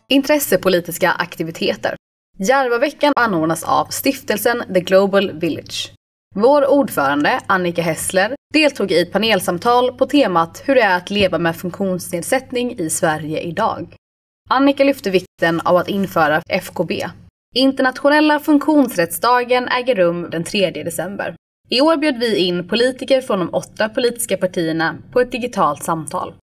Intressepolitiska aktiviteter. Järvaveckan anordnas av stiftelsen The Global Village. Vår ordförande, Annika Hessler, deltog i ett panelsamtal på temat hur det är att leva med funktionsnedsättning i Sverige idag. Annika lyfte vikten av att införa FKB. Internationella funktionsrättsdagen äger rum den 3 december. I år bjöd vi in politiker från de 8 politiska partierna på ett digitalt samtal.